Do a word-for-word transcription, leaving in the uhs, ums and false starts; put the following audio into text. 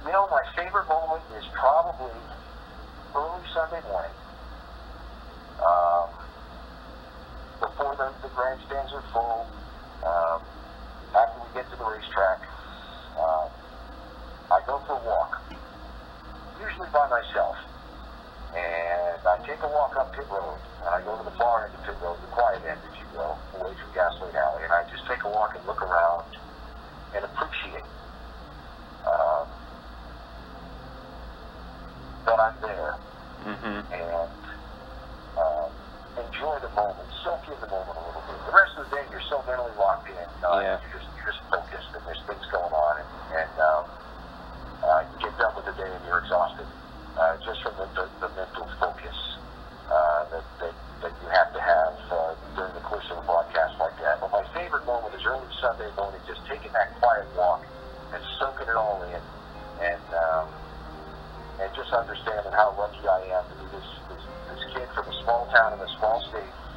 You know, my favorite moment is probably early Sunday morning, um, before the, the grandstands are full, um, after we get to the racetrack. Um, I go for a walk, usually by myself, and I take a walk up pit road, and I go to the far end of pit road, the quiet end, if you will, away from Gasoline Alley, and I just take a walk and look around and appreciate um, that I'm there, mm-hmm. and um, enjoy the moment, soak in the moment a little bit. The rest of the day, you're so mentally locked in, uh, yeah. you're just you're just focused, and there's things going on, and, and um, uh, you get done with the day and you're exhausted, uh, just from the, the, the mental focus uh, that, that that you have to have uh, during the course of a broadcast like that. But my favorite moment is early Sunday morning, just taking that quiet walk and soaking it all in, and um, and just understanding how lucky I am to be this, this, this kid from a small town in a small state